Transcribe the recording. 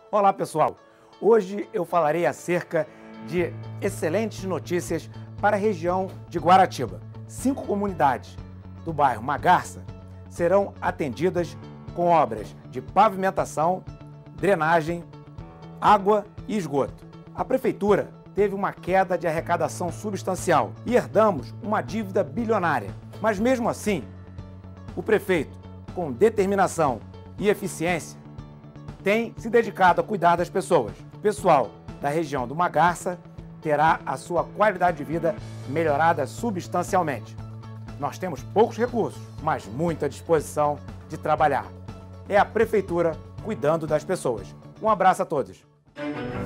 Olá pessoal, hoje eu falarei acerca de excelentes notícias para a região de Guaratiba. 5 comunidades do bairro Magarça serão atendidas com obras de pavimentação, drenagem, água e esgoto. A prefeitura teve uma queda de arrecadação substancial e herdamos uma dívida bilionária. Mas mesmo assim, o prefeito, com determinação e eficiência, tem se dedicado a cuidar das pessoas. O pessoal da região do Magarça terá a sua qualidade de vida melhorada substancialmente. Nós temos poucos recursos, mas muita disposição de trabalhar. É a prefeitura cuidando das pessoas. Um abraço a todos.